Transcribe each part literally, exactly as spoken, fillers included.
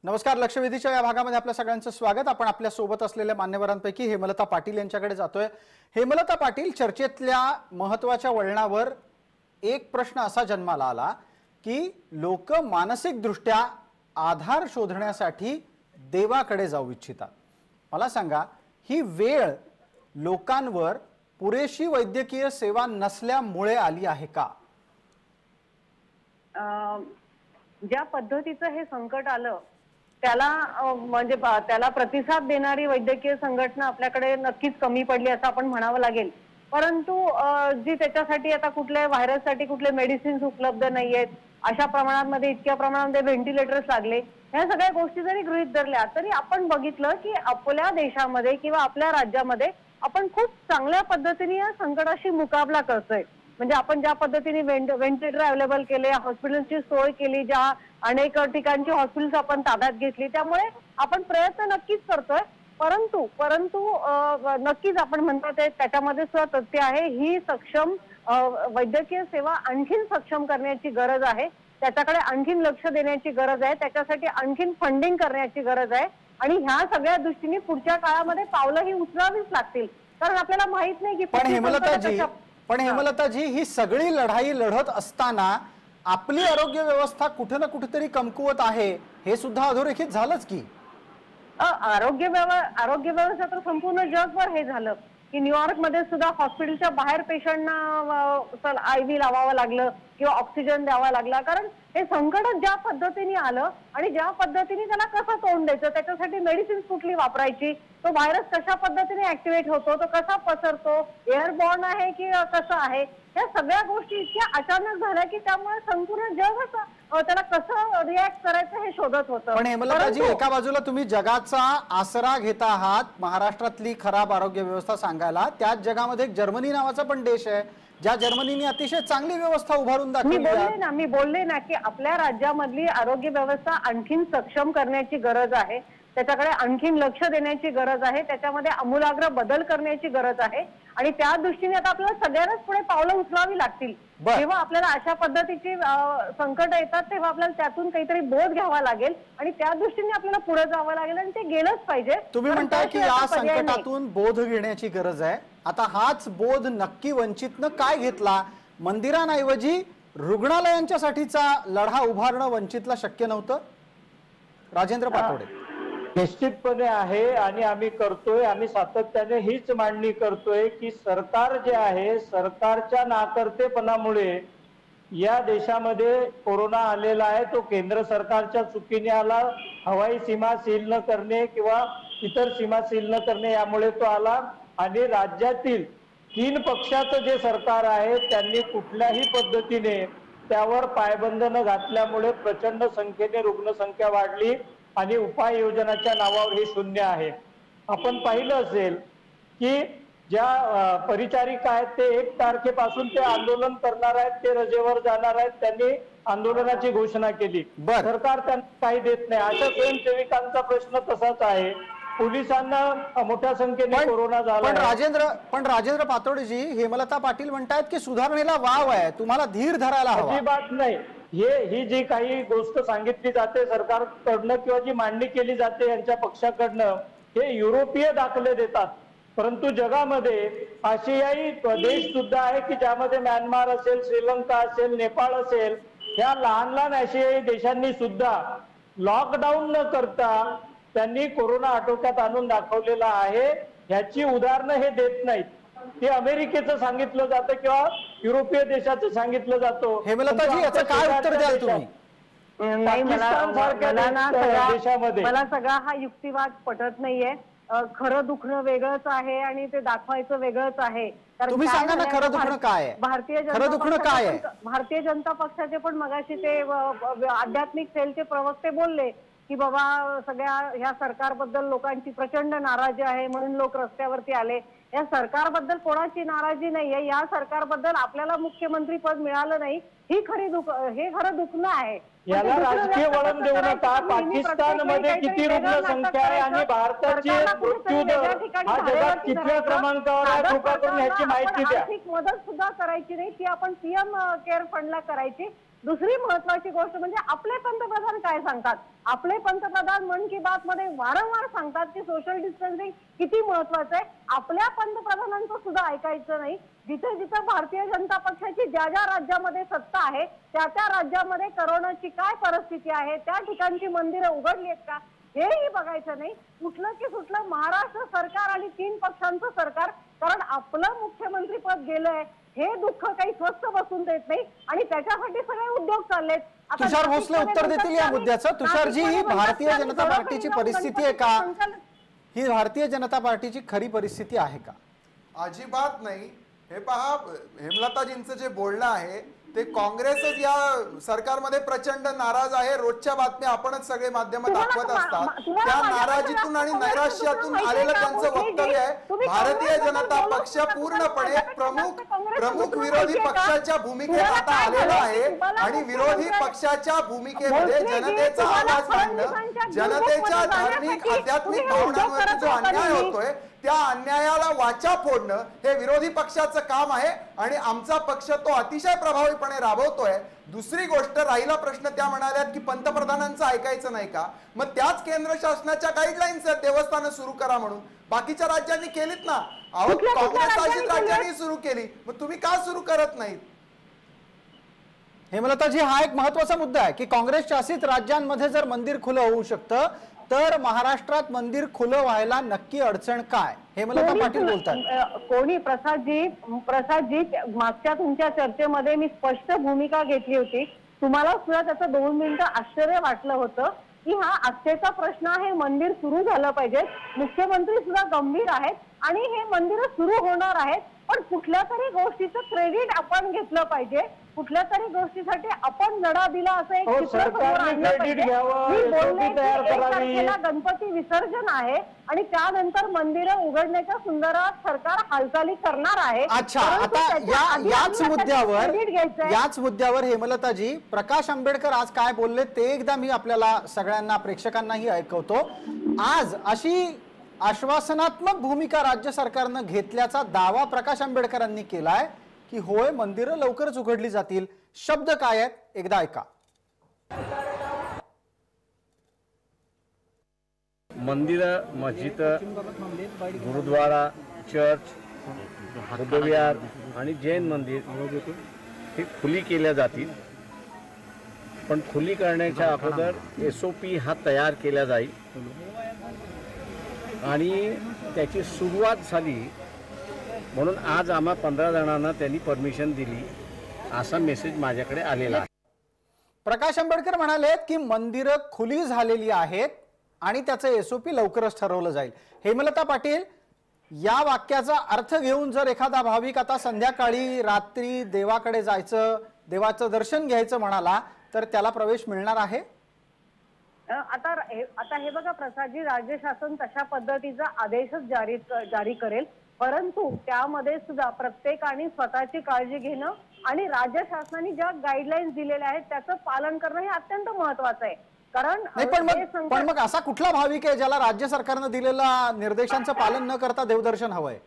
नमस्कार. लक्षवेधीच्या या भागामध्ये आपल्या सगळ्यांचं स्वागत. आपण आपल्या सोबत असलेल्या मान्यवरांपैकी हेमलता पाटील यांच्याकडे जातोय. हेमलता पाटील, चर्चेतल्या महत्त्वाच्या वळणावर एक प्रश्न असा जन्माला आला की लोक मानसिकदृष्ट्या आधार शोधण्यासाठी देवाकडे जाऊ इच्छितात. मला सांगा, ही वेळ लोकांवर पुरेशी वैद्यकीय सेवा नसल्यामुळे आली आहे का? ज्या पद्धतीचं हे संकट आलं त्याला म्हणजे त्याला प्रतिसाद देणारी वैद्यकीय संघटना आपल्याकडे नक्कीच कमी पडली असं आपण म्हणावं लागेल. परंतु जी त्याच्यासाठी आता कुठल्या व्हायरससाठी कुठले मेडिसिन्स उपलब्ध नाहीयेत, अशा प्रमाणामध्ये इतक्या प्रमाणामध्ये व्हेंटिलेटर्स लागले, ह्या सगळ्या गोष्टी जरी गृहीत धरल्या तरी आपण बघितलं की आपल्या देशामध्ये किंवा आपल्या राज्यामध्ये आपण खूप चांगल्या पद्धतीने या संकटाशी मुकाबला करतोय. म्हणजे आपण ज्या पद्धतीने व्हेंटिलेटर अवेलेबल केले, हॉस्पिटलची सोय केली, ज्या अनेक ठिकाणची हॉस्पिटल्स आपण ताब्यात घेतली, त्यामुळे आपण प्रयत्न नक्कीच करतोय. परंतु परंतु नक्कीच आपण म्हणतो ते त्याच्यामध्ये सुद्धा तथ्य आहे, ही सक्षम वैद्यकीय सेवा आणखीन सक्षम करण्याची गरज आहे. त्याच्याकडे आणखीन लक्ष देण्याची गरज आहे. त्याच्यासाठी आणखीन फंडिंग करण्याची गरज आहे. आणि ह्या सगळ्या दृष्टीने पुढच्या काळामध्ये पावलं ही उचलावीच लागतील. कारण आपल्याला माहित नाही की पण हेमलताजी पण हेमलताजी ही सगळी लढाई लढत असताना आपली आरोग्य व्यवस्था कुठे ना कुठेतरी कमकुवत आहे, हे सुद्धा अधोरेखित झालंच की. आरोग्य आरोग्य व्यवस्था तर संपूर्ण जगभर हे झालं की न्यूयॉर्क मध्ये सुद्धा हॉस्पिटलच्या बाहेर पेशंटना आय व्ही लावावं लागलं किंवा ऑक्सिजन द्यावा लागला. कारण हे संकट ज्या पद्धतीने आलं आणि ज्या पद्धतीने त्याला कसं तोंड द्यायचं, त्याच्यासाठी मेडिसिन कुठली वापरायची, तो व्हायरस कशा पद्धतीने ऍक्टिव्हेट होतो, तो कसा पसरतो, एअरबॉर्न आहे की कसं आहे, या सगळ्या गोष्टी इतक्या अचानक झाल्या की त्यामुळे संपूर्ण जगच त्याला कसं रिॲक्ट करायचं हे शोधत होतं. पण हेमलताजी, एका बाजूला तुम्ही जगाचा आसरा घेता आहात महाराष्ट्रातली खराब आरोग्य व्यवस्था सांगायला, त्याच जगामध्ये एक जर्मनी नावाचा पण देश आहे ज्या जर्मनीने अतिशय चांगली व्यवस्था उभारून दाखवली. मी बोलले ना मी बोलले ना की आपल्या राज्यामधली आरोग्य व्यवस्था आणखीन सक्षम करण्याची गरज आहे. त्याच्याकडे आणखीन लक्ष देण्याची गरज आहे. त्याच्यामध्ये आमूलाग्र बदल करण्याची गरज आहे. आणि त्या दृष्टीने आता आपल्याला सगळ्यांनाच पुढे पावलं उचलावी लागतील. जेव्हा आपल्याला अशा पद्धतीची संकट येतात तेव्हा आपल्याला त्यातून काहीतरी बोध घ्यावा लागेल आणि त्या दृष्टीने आपल्याला पुढे जावं लागेल आणि ते गेलंच पाहिजे. तुम्ही म्हणताय की या संकटातून बोध घेण्याची गरज आहे. आता हाच बोध नक्की वंचितनं काय घेतला? मंदिरांऐवजी रुग्णालयांच्यासाठीचा लढा उभारणं वंचितला शक्य नव्हतं? राजेंद्र पाटोडे. निश्चितपणे आहे आणि आम्ही करतोय. आम्ही सातत्याने हीच मांडणी करतोय की सरकार जे आहे, सरकारच्या नाकर्तेपणामुळे या देशामध्ये कोरोना आलेला आहे. तो केंद्र सरकारच्या चुकीने आला. हवाई सीमा सील न करणे किंवा इतर सीमा सील न करणे यामुळे तो आला. आणि राज्यातील तीन पक्षाचं जे सरकार आहे त्यांनी कुठल्याही पद्धतीने त्यावर पायबंद न घातल्यामुळे प्रचंड संख्येने रुग्णसंख्या वाढली आणि उपाययोजनाच्या नावावर हे शून्य आहे. आपण पाहिलं असेल की ज्या परिचारिका आहेत ते एक तारखेपासून ते आंदोलन करणार आहेत, ते रजेवर जाणार आहेत. त्यांनी आंदोलनाची घोषणा केली. सरकार त्यांना काही देत नाही. अशा स्वयंसेविकांचा प्रश्न तसाच आहे. पोलिसांना मोठ्या संख्येने कोरोना झाला. पण राजेंद्र पण राजेंद्र पातोडेजी, हेमलता पाटील म्हणतायत की सुधारणेला वाव आहे, तुम्हाला धीर धरायला हवा. अजिबात नाही. हे ही जी काही गोष्ट सांगितली जाते सरकारकडनं किंवा जी मांडणी केली जाते यांच्या पक्षाकडनं, हे युरोपीय दाखले देतात. परंतु जगामध्ये आशियाई देश सुद्धा आहे की ज्यामध्ये म्यानमार असेल, श्रीलंका असेल, नेपाळ असेल, ह्या लहान लहान आशियाई देशांनी सुद्धा लॉकडाऊन न करता त्यांनी कोरोना आटोक्यात आणून दाखवलेला आहे. ह्याची उदाहरणं हे देत नाहीत. ते अमेरिकेचं सांगितलं जातं किंवा युरोपीय देशाचं सांगितलं जातं. हेमलताजी, याचं काय उत्तर द्याल तुम्ही? नाही, मला देशामध्ये मला सगळा हा युक्तिवाद पटत नाहीये. खरं दुखणं वेगळंच आहे आणि ते दाखवायचं वेगळंच आहे. तुम्ही सांगा ना, खरं दुखणं काय आहे? भारतीय जनता काय आहे? भारतीय जनता पक्षाचे पण मगाशी ते आध्यात्मिक सेलचे प्रवक्ते बोलले की बाबा सगळ्या ह्या सरकारबद्दल लोकांची प्रचंड नाराजी आहे म्हणून लोक रस्त्यावरती आले. या सरकारबद्दल कोणाची नाराजी नाहीये. या सरकारबद्दल आपल्याला मुख्यमंत्री पद मिळालं नाही ही खरी दुख हे खरं दुखणं आहे. याला राजकीय वळण देऊ नका. पाकिस्तानमध्ये किती रुग्णसंख्या आहे आणि भारताची मृत्यू दर हा जगात कितव्या क्रमांकावर आहे, कृपा करून ह्याची माहिती द्या. आर्थिक मदत सुद्धा करायची नाही, ती आपण पीएम केअर फंडला करायची. दुसरी महत्वाची गोष्ट म्हणजे आपले पंतप्रधान काय सांगतात. आपले पंतप्रधान मन की बात मध्ये वारंवार सांगतात की सोशल डिस्टन्सिंग किती महत्वाचं आहे. आपल्या पंतप्रधानांचं सुद्धा ऐकायचं नाही. जिथे जिथे भारतीय जनता पक्षाची ज्या ज्या राज्यामध्ये सत्ता आहे त्या त्या राज्यामध्ये करोनाची काय परिस्थिती आहे, त्या ठिकाणची मंदिरं उघडली आहेत का हेही बघायचं नाही. कुठलं की सुटलं महाराष्ट्र सरकार आणि तीन पक्षांचं सरकार, कारण आपलं मुख्यमंत्री पद गेलंय हे दुःख काही स्वस्त बसून देत नाही आणि त्याच्यासाठी सगळे उद्योग चाललेत. तुषार भोसले उत्तर देतील या मुद्द्याचं. तुषारजी, ही भारतीय जनता पार्टीची परिस्थिती आहे का? ही भारतीय जनता पार्टीची खरी परिस्थिती आहे का? अजिबात नाही. हे पहा, हेमलताजींचं जे बोलणं आहे ते काँग्रेसच या सरकारमध्ये प्रचंड नाराज आहे. रोजच्या बातम्या आपणच सगळे माध्यम दाखवत असतात. त्या नाराजीतून आणि नैराश्यातून आलेलं त्यांचं वक्तव्य आहे. भारतीय जनता पक्ष पूर्णपणे प्रमुख प्रमुख विरोधी पक्षाच्या भूमिकेत आता आलेला आहे आणि विरोधी पक्षाच्या भूमिकेमध्ये जनतेचा आवाज मांडणं, जनतेच्या धार्मिक आध्यात्मिक भावनांवर जो अन्याय होतोय त्या अन्यायाला वाचा फोडणं हे विरोधी पक्षाचं काम आहे आणि आमचा पक्ष तो अतिशय प्रभावीपणे राबवतोय. दुसरी गोष्ट, राहिला प्रश्न त्या म्हणाल्यात की पंतप्रधानांचं ऐकायचं नाही का, मग त्याच केंद्र शासनाच्या गाईडलाईन्स आहेत देवस्थानं सुरू करा म्हणून. बाकीच्या राज्यांनी केलीत ना. अहो, काँग्रेस शासित राज्यांनी सुरू केली, मग तुम्ही का सुरू करत नाहीत? हेमलताजी, हा एक महत्वाचा मुद्दा आहे की काँग्रेस शासित राज्यांमध्ये जर मंदिर खुलं होऊ शकतं तर महाराष्ट्रात मंदिर खुलं व्हायला नक्की अडचण काय? हेमलता पाटील बोलतात. कोणी प्रसादजी प्रसादजी मागच्या तुमच्या चर्चेमध्ये मी स्पष्ट भूमिका घेतली होती. तुम्हाला सुद्धा त्याचं दोन मिनिटं आश्चर्य वाटलं होतं की हा आस्थेचा प्रश्न आहे, मंदिर सुरू झालं पाहिजे. मुख्यमंत्री सुद्धा गंभीर आहेत आणि हे मंदिर सुरू होणार आहेत, पण कुठल्या तरी गोष्टीचं क्रेडिट आपण घेतलं पाहिजे. कुठल्या तरी गोष्टीसाठी आपण लढा दिला असं एक चित्र समोर आणलं पाहिजे. मी बोलले की एक तारखेला गणपती विसर्जन आहे आणि त्यानंतर मंदिरं उघडण्याच्या संदर्भात सरकार हालचाली करणार आहे. अच्छा, आता या याच मुद्द्यावर याच मुद्द्यावर हेमलताजी, प्रकाश आंबेडकर आज काय बोलले ते एकदा मी आपल्याला सगळ्यांना प्रेक्षकांनाही ऐकवतो. आज अशी आश्वासनात्मक भूमिका राज्य सरकारनं घेतल्याचा दावा प्रकाश आंबेडकरांनी केलाय की होय, मंदिरं लवकरच उघडली जातील. शब्द काय आहेत एकदा ऐका. मंदिरं, मस्जिद, गुरुद्वारा, चर्च, बुद्धविहार आणि जैन मंदिर ही खुली केल्या जातील. पण खुली करण्याच्या अगोदर एस ओ पी हा तयार केला जाईल आणि त्याची सुरुवात झाली म्हणून आज आम्हा पंधरा जणांना त्यांनी परमिशन दिली असा मेसेज माझ्याकडे आलेला आहे. प्रकाश आंबेडकर म्हणाले की मंदिरं खुली झालेली आहेत आणि त्याचं एसओपी लवकरच ठरवलं जाईल. हेमलता पाटील, या वाक्याचा अर्थ घेऊन जर एखादा भाविक आता संध्याकाळी रात्री देवाकडे जायचं, देवाचं दर्शन घ्यायचं म्हणाला तर त्याला प्रवेश मिळणार आहे? आता आता हे बघा प्रसादजी, राज्य शासन तशा पद्धतीचा आदेशच जारी जारी करेल, परंतु त्यामध्ये सुद्धा प्रत्येकाने स्वतःची काळजी घेणं आणि राज्य शासनाने ज्या गाईडलाईन्स दिलेल्या आहेत त्याचं पालन करणं हे अत्यंत महत्वाचं आहे. कारण पण मग पण मग असा कुठला भाविक आहे ज्याला राज्य सरकारनं दिलेल्या निर्देशांचं पालन न करता देवदर्शन हवंय?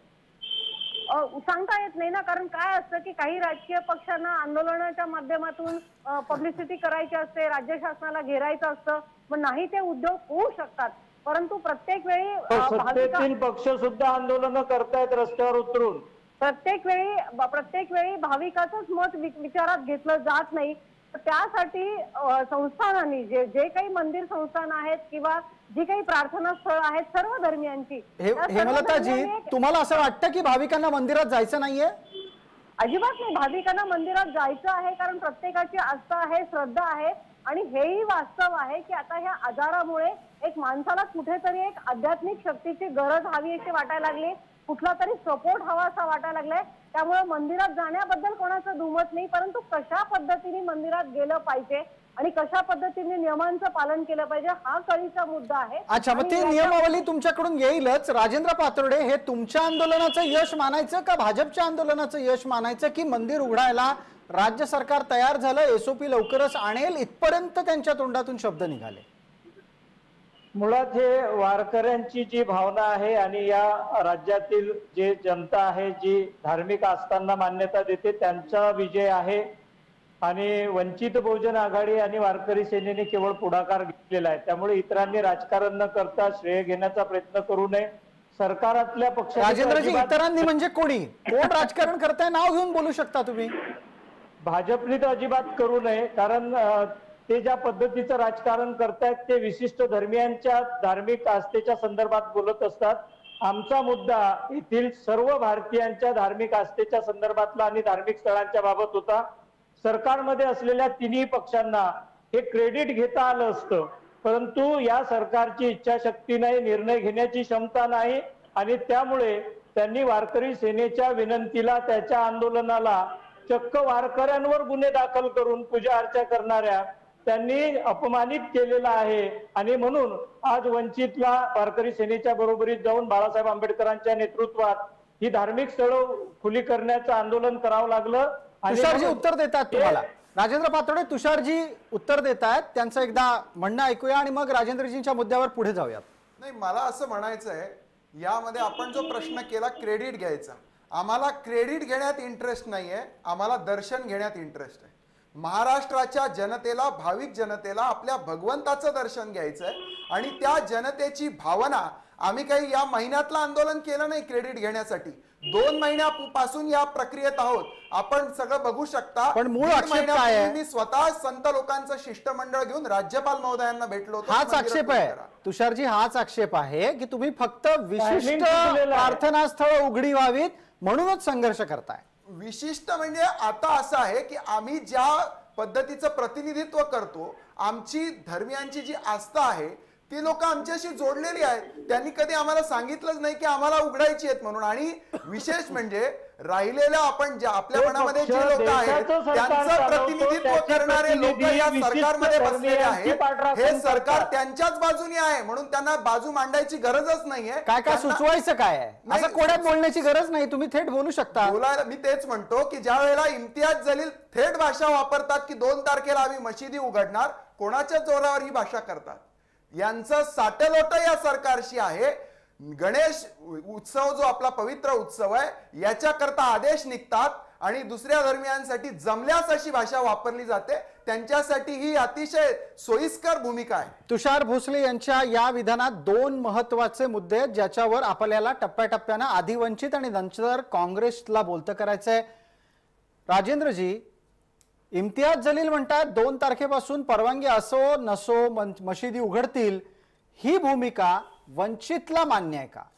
सांगता येत नाही ना. कारण काय असतं की काही राजकीय पक्षांना आंदोलनाच्या माध्यमातून पब्लिसिटी करायची असते, राज्य शासनाला घेरायचं असतं, मग नाही ते उद्योग होऊ शकतात. परंतु प्रत्येक वेळी सत्तेतील पक्ष सुद्धा आंदोलन करतायत रस्त्यावर उतरून. प्रत्येक वेळी प्रत्येक वेळी भाविकाचंच मत विचारात घेतलं जात नाही. त्यासाठी संस्थानांनी जे जे काही मंदिर संस्थान आहेत किंवा जी काही प्रार्थना स्थळ आहेत सर्व धर्मियांची. हेमलताजी, तुम्हाला असं वाटतं की भाविकांना मंदिरात जायचं नाहीये? अजिबात नाही. भाविकांना मंदिरात जायचं आहे, कारण प्रत्येकाची आस्था आहे, श्रद्धा आहे आणि हेही वास्तव आहे की आता ह्या आजारामुळे एक माणसाला कुठेतरी एक आध्यात्मिक शक्तीची गरज हवी अशी वाटायला लागली, कुठला तरी सपोर्ट हवा असा वाटायला लागलाय. त्यामुळे मंदिरात जाण्याबद्दल कोणाचं दुमत नाही, परंतु कशा पद्धतीने मंदिरात गेलं पाहिजे आणि कशा पद्धतीने नियमांचं पालन केलं पाहिजे हा कळीचा मुद्दा आहे. अच्छा, मग ती नियमावली तुमच्याकडून येईलच. राजेंद्र पातोडे, हे तुमच्या आंदोलनाचं यश मानायचं का भाजपच्या आंदोलनाचं यश मानायचं की मंदिर उघडायला राज्य सरकार तयार झालं, एसओपी लवकरच आणेल इथपर्यंत त्यांच्या तोंडातून शब्द निघाले? मुळात हे वारकऱ्यांची जी भावना आहे आणि या राज्यातील जे जनता आहे जी धार्मिक आस्थांना मान्यता देते त्यांचा विजय आहे. आणि वंचित बहुजन आघाडी आणि वारकरी सेनेने केवळ पुढाकार घेतलेला आहे. त्यामुळे इतरांनी राजकारण न करता श्रेय घेण्याचा प्रयत्न करू नये. सरकारातल्या पक्षाने राजेंद्रजी, इतरांनी म्हणजे कोणी कोण राजकारण करताय नाव घेऊन बोलू शकता तुम्ही. भाजपने तर अजिबात करू नये, कारण ते ज्या पद्धतीचं राजकारण करतायत ते विशिष्ट धर्मियांच्या धार्मिक आस्थेच्या संदर्भात बोलत असतात. आमचा मुद्दा येथील सर्व भारतीयांच्या धार्मिक आस्थेच्या संदर्भातला आणि धार्मिक स्थळांच्या बाबत होता. सरकारमध्ये असलेल्या तिन्ही पक्षांना हे क्रेडिट घेता आलं असतं, परंतु या सरकारची इच्छाशक्ती नाही, निर्णय घेण्याची क्षमता नाही आणि त्यामुळे त्यांनी वारकरी सेनेच्या विनंतीला, त्याच्या आंदोलनाला चक्क वारकऱ्यांवर गुन्हे दाखल करून पूजा अर्चा करणाऱ्या त्यांनी अपमानित केलेला आहे. आणि म्हणून आज वंचितला वारकरी सेनेच्या बरोबरीत जाऊन बाळासाहेब आंबेडकरांच्या नेतृत्वात ही धार्मिक स्थळं खुली करण्याचं आंदोलन करावं लागलं. तुषारजी उत्तर देतात तुम्हाला. राजेंद्र पातोडे, तुषारजी उत्तर देत आहेत, त्यांचं एकदा म्हणणं ऐकूया आणि मग राजेंद्रजींच्या मुद्द्यावर पुढे जाऊयात. नाही, मला असं म्हणायचं आहे, यामध्ये आपण जो प्रश्न केला क्रेडिट घ्यायचा, आम्हाला क्रेडिट घेण्यात इंटरेस्ट नाहीये, आम्हाला दर्शन घेण्यात इंटरेस्ट आहे. महाराष्ट्राच्या जनतेला, भाविक जनतेला आपल्या भगवंताचं दर्शन घ्यायचंय आणि त्या जनतेची भावना, आम्ही काही या महिन्यातलं आंदोलन केलं नाही क्रेडिट घेण्यासाठी, दोन महिन्यापासून या प्रक्रियेत आहोत. आपण सगळं बघू शकता. पण मूळ आक्षेप काय आहे? मी स्वतः संत लोकांचं शिष्टमंडळ घेऊन राज्यपाल महोदयांना भेटलो होतो. हाच आक्षेप आहे तुषारजी, हाच आक्षेप आहे की तुम्ही फक्त विशिष्ट प्रार्थना स्थळ उघडी व्हावीत म्हणूनच संघर्ष करताय. विशिष्ट म्हणजे आता असं आहे की आम्ही ज्या पद्धतीचं प्रतिनिधित्व करतो, आमची धर्मियांची जी आस्था आहे ती लोक आमच्याशी जोडलेली आहेत. त्यांनी कधी आम्हाला सांगितलंच नाही की आम्हाला उघडायची आहेत म्हणून. आणि विशेष म्हणजे राहिलेल्या आपण ज्या आपल्या मनामध्ये जे लोक आहेत त्यांचं प्रतिनिधित्व करणारे लोक या सरकारमध्ये बसलेले आहेत. हे सरकार त्यांच्याच बाजूने आहे म्हणून त्यांना बाजू मांडायची गरजच नाहीये. काय काय सुचवायचं काय आहे, असं कोड्यात बोलण्याची गरज नाही, तुम्ही थेट बोलू शकता. बोलायला मी तेच म्हणतो की ज्या वेळेला इम्तियाज जलील थेट भाषा वापरतात की दोन तारखेला आम्ही मशिदी उघडणार, कोणाच्या जोरावर ही भाषा करतात? यांचं साटेलोट या सरकारशी आहे. गणेश उत्सव जो आपला पवित्र उत्सव आहे याच्याकरता आदेश निघतात आणि दुसऱ्या धर्मियांसाठी जमल्यास अशी भाषा वापरली जाते. त्यांच्यासाठी ही अतिशय सोयीस्कर भूमिका आहे. तुषार भोसले यांच्या या विधानात दोन महत्वाचे मुद्दे आहेत ज्याच्यावर आपल्याला टप्प्याटप्प्यानं आधी वंचित आणि नंतर काँग्रेसला बोलतं करायचंय. राजेंद्रजी, इम्तियाज जलील म्हणतात दोन तारखेपासून परवानगी असो नसो मशिदी उघडतील, ही भूमिका वंचितला मान्य आहे का?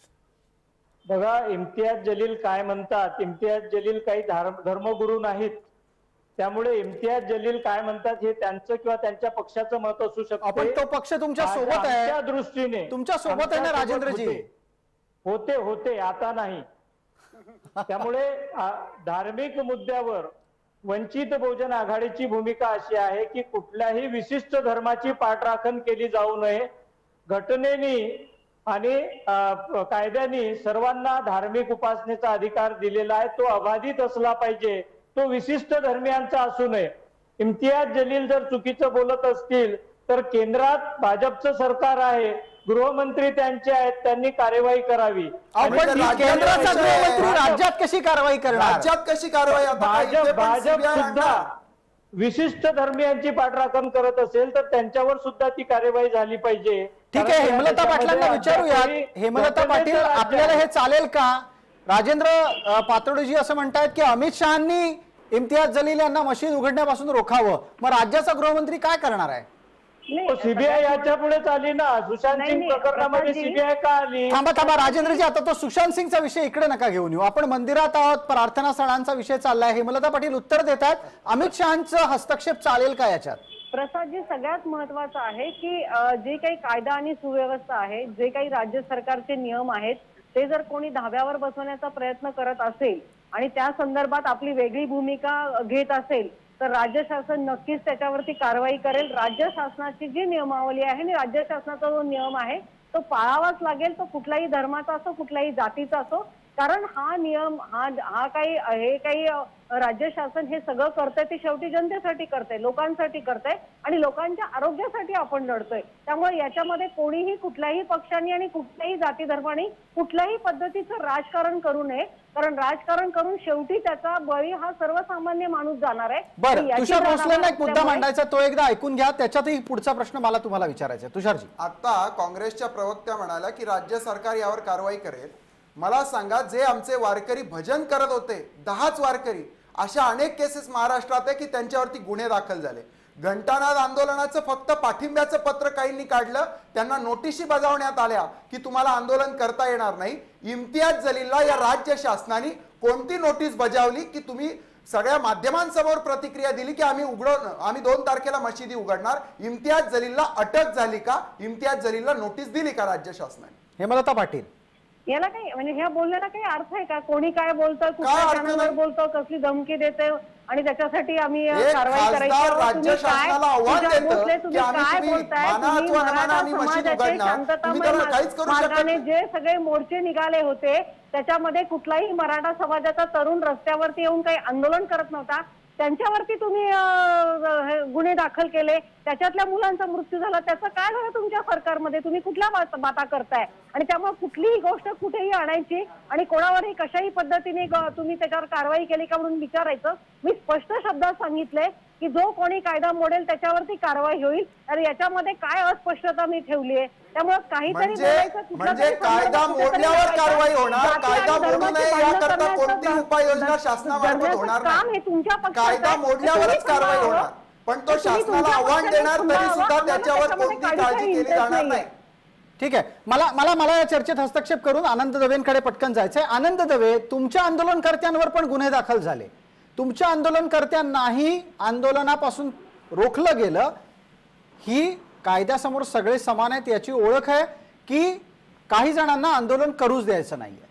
बघा, इम्तियाज जलील काय म्हणतात, इम्तियाज जलील काही धर्मगुरू नाहीत. त्यामुळे इम्तियाज जलील काय म्हणतात हे त्यांचं किंवा त्यांच्या पक्षाचं मत असू शकतं. आपण तो पक्ष तुमच्या सोबत आहे, त्या दृष्टीने तुमच्या सोबत आहे ना राजेंद्रजी? होते होते आता नाही. त्यामुळे धार्मिक मुद्द्यावर वंचित बहुजन आघाडीची भूमिका अशी आहे की कुठल्याही विशिष्ट धर्माची पाठराखण केली जाऊ नये. घटनेने आणि कायद्याने सर्वांना धार्मिक उपासनेचा अधिकार दिलेला आहे, तो अबाधित असला पाहिजे, तो विशिष्ट धर्मियांचा असू नये. इम्तियाज जलील जर चुकीचं बोलत असतील तर केंद्रात भाजपचं सरकार आहे, गृहमंत्री त्यांचे आहेत, त्यांनी कार्यवाही करावी. केंद्राचा गृहमंत्री राज्यात कशी कारवाई करणार? राज्यात कशी कारवाई? भाजप भाजप सुद्धा विशिष्ट धर्मियांची पाठराखण करत असेल तर त्यांच्यावर सुद्धा ती कार्यवाही झाली पाहिजे. ठीक आहे, हेमलता पाटलांना विचारूया. हेमलता पाटील, आपल्याला हे चालेल का? राजेंद्र पातोडेजी असं म्हणतात की अमित शहांनी इम्तियाज जलील यांना मशीद उघडण्यापासून रोखावं, मग राज्याचा गृहमंत्री काय करणार आहे? सीबीआय याच्या पुढेच आली ना. सुशांत सिंग प्रकरणामध्ये सीबीआय का आली? थांबा थांबा राजेंद्रजी, आता तो सुशांत सिंगचा विषय इकडे नका घेऊन येऊ. आपण मंदिरात आहोत, प्रार्थना स्थळांचा विषय चाललाय. हेमलता पाटील उत्तर देतात, अमित शहांचा हस्तक्षेप चालेल का याच्यात? प्रसादजी, सगळ्यात महत्वाचं आहे की जे काही कायदा आणि सुव्यवस्था आहे, जे काही राज्य सरकारचे नियम आहेत, ते जर कोणी धाब्यावर बसवण्याचा प्रयत्न करत असेल आणि त्या संदर्भात आपली वेगळी भूमिका घेत असेल तर राज्य शासन नक्कीच त्याच्यावरती कारवाई करेल. राज्य शासनाची जी नियमावली आहे आणि राज्य शासनाचा जो नियम आहे तो पाळावाच लागेल. तो कुठल्याही धर्माचा असो, कुठल्याही जातीचा असो, कारण हा नियम हा हा काही हे काही राज्य शासन हे सगळं करतंय ते शेवटी जनतेसाठी करतंय, लोकांसाठी करतंय आणि लोकांच्या आरोग्यासाठी आपण लढतोय. त्यामुळे याच्यामध्ये कोणीही कुठल्याही पक्षांनी आणि कुठल्याही जाती धर्माने कुठल्याही पद्धतीचं राजकारण करू नये, कारण राजकारण करून शेवटी त्याचा बळी हा सर्वसामान्य माणूस जाणार आहे. बरं, तुषार भोसलेंना एक मुद्दा मांडायचा, तो एकदा ऐकून घ्या, त्याच्यातही पुढचा प्रश्न मला तुम्हाला विचारायचा आहे. तुषारजी, आता काँग्रेसच्या प्रवक्त्या म्हणाल्या की राज्य सरकार यावर कारवाई करेल. मला सांगा, जे आमचे वारकरी भजन करत होते, दहाच वारकरी, अशा अनेक केसेस महाराष्ट्रात आहे की त्यांच्यावरती गुन्हे दाखल झाले. घंटानाद आंदोलनाचं फक्त पाठिंब्याचं पत्र काहींनी काढलं, त्यांना नोटिशी बजावण्यात आल्या की तुम्हाला आंदोलन करता येणार नाही. इम्तियाज जलीलला या राज्य शासनाने कोणती नोटीस बजावली की तुम्ही सगळ्या माध्यमांसमोर प्रतिक्रिया दिली की आम्ही उघड आम्ही दोन तारखेला मशिदी उघडणार. इम्तियाज जलीलला अटक झाली का? इम्तियाज जलीलला नोटीस दिली का राज्य शासनाने? हेमलता पाटील, याला काही म्हणजे ह्या बोलण्याला काही अर्थ आहे का? कोणी काय बोलतं, कुठल्या चॅनलवर बोलतं, कसली धमकी देते आणि त्याच्यासाठी आम्ही कारवाई करायची? राज्य शासनाला आव्हान देतं की काय बोलताय? समाजाचे शांततामय मार्गाने जे सगळे मोर्चे निघाले होते त्याच्यामध्ये कुठलाही मराठा समाजाचा तरुण रस्त्यावरती येऊन काही आंदोलन करत नव्हता. त्यांच्यावरती तुम्ही गुन्हे दाखल केले, त्याच्यातल्या मुलांचा मृत्यू झाला. त्याचं काय झालं तुमच्या सरकारमध्ये? तुम्ही कुठल्या बाता करताय? आणि त्यामुळे कुठलीही गोष्ट कुठेही आणायची आणि कोणावरही कशाही पद्धतीने तुम्ही त्याच्यावर कारवाई केली का म्हणून विचारायचं. मी स्पष्ट शब्दात सांगितलंय की जो कोणी कायदा मोडेल त्याच्यावरती कारवाई होईल. तर याच्यामध्ये काय अस्पष्टता मी ठेवली आहे? त्यामुळे काहीतरी म्हणजे कायदा मोडल्यावर कारवाई होणार, कायदा मोडू नये याकरता कोणती उपाययोजना शासनामार्फत होणार नाही. कायदा मोडल्यावरच कारवाई होणार, पण तो शासनाला आव्हान देणार तरी सुद्धा त्याच्यावर कोणती काळजी केली जाणार नाही. ठीक आहे, मला मला मला या चर्चेत हस्तक्षेप करून आनंद दवेंकडे पटकन जायचंय. आनंद दवे, तुमच्या आंदोलनकर्त्यांवर पण गुन्हे दाखल झाले, तुमच्या आंदोलनकर्त्यांनाही आंदोलनापासून रोखलं गेलं. ही कायद्यासमोर सगळे समान आहेत याची ओळख आहे की काही जणांना आंदोलन करूच द्यायचं नाहीये?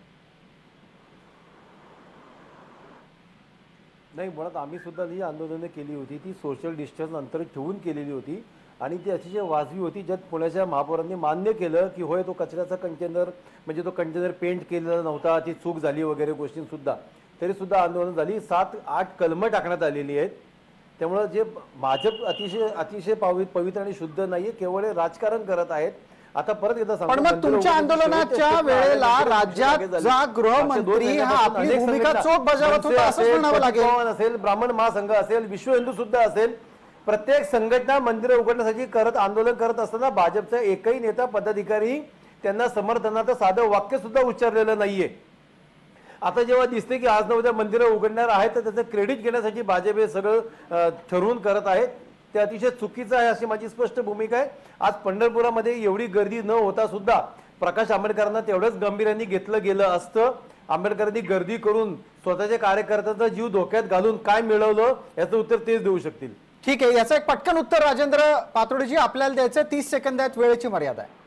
नाही, मुळात आम्ही सुद्धा जी आंदोलनं केली होती ती सोशल डिस्टन्स अंतर ठेवून केलेली होती आणि ती अतिशय वाजवी होती. ज्यात पुण्याच्या महापौरांनी मान्य केलं की होय, तो कचऱ्याचा कंटेनर म्हणजे तो कंटेनर पेंट केलेला नव्हता, ती चूक झाली वगैरे गोष्टींसुद्धा, तरीसुद्धा आंदोलन झाली. सात आठ कलमं टाकण्यात आलेली आहेत. त्यामुळं जे भाजप अतिशय अतिशय पवित्र आणि शुद्ध नाहीये, केवळ राजकारण करत आहेत. आता परत एकदा सांगतो, पण मग तुमच्या आंदोलनाच्या वेळेला राज्याचा गृहमंत्री हा आपली भूमिका चोख बजावत होता असं म्हणावं लागेल. असेल, ब्राह्मण महासंघ असेल, विश्व हिंदू सुद्धा असेल, प्रत्येक संघटना मंदिरं उघडण्यासाठी करत आंदोलन करत असताना भाजपचा एकही नेता पदाधिकारी त्यांना समर्थनाचं साधं वाक्य सुद्धा उच्चारलेलं नाहीये. आता जेव्हा दिसते की आज न उद्या मंदिरं उघडणार आहेत तर त्याचं क्रेडिट घेण्यासाठी भाजप हे सगळं ठरवून करत आहेत, ते अतिशय चुकीचं आहे अशी माझी स्पष्ट भूमिका आहे. आज पंढरपुरामध्ये एवढी गर्दी न होता सुद्धा प्रकाश आंबेडकरांना तेवढंच गंभीर्याने घेतलं गेलं असतं. आंबेडकरांनी गर्दी करून स्वतःच्या कार्यकर्त्यांचा जीव धोक्यात घालून काय मिळवलं याचं उत्तर तेच देऊ शकतील. ठीक आहे, याचं एक पटकन उत्तर राजेंद्र पातोडीजी आपल्याला द्यायचं. तीस सेकंद आहेत, वेळेची मर्यादा आहे.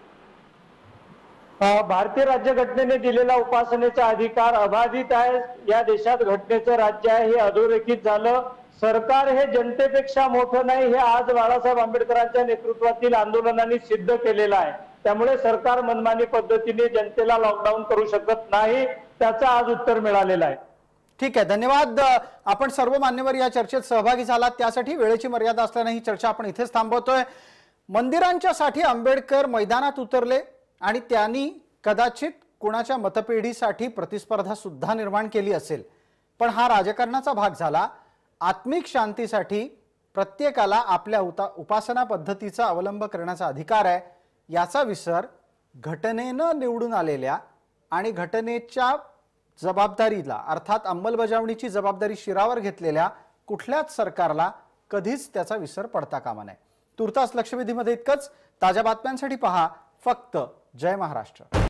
भारतीय राज्यघटनेने दिलेला उपासनेचा अधिकार अबाधित आहे. या देशात घटनेचं राज्य आहे हे अधोरेखित झालं. सरकार हे जनतेपेक्षा मोठं नाही हे आज बाळासाहेब आंबेडकरांच्या नेतृत्वातील आंदोलनांनी सिद्ध केलेलं आहे. त्यामुळे सरकार मनमानी पद्धतीने जनतेला लॉकडाऊन करू शकत नाही, त्याचं आज उत्तर मिळालेलं आहे. ठीक आहे, धन्यवाद. आपण सर्व मान्यवर या चर्चेत सहभागी झालात, त्यासाठी वेळेची मर्यादा असल्याने ही चर्चा आपण इथेच थांबवतोय. मंदिरांच्या साठी आंबेडकर मैदानात उतरले आणि त्यांनी कदाचित कुणाच्या मतपेढीसाठी प्रतिस्पर्धा सुद्धा निर्माण केली असेल, पण हा राजकारणाचा भाग झाला. आत्मिक शांतीसाठी प्रत्येकाला आपल्या उपासना पद्धतीचा अवलंब करण्याचा अधिकार आहे, याचा विसर घटनेनं निवडून आलेल्या आणि घटनेच्या जबाबदारीला अर्थात अंमलबजावणीची जबाबदारी शिरावर घेतलेल्या कुठल्याच सरकारला कधीच त्याचा विसर पडता कामा नये. तुर्तास लक्षवेधीमध्ये इतकंच. ताज्या बातम्यांसाठी पहा फक्त जय महाराष्ट्र.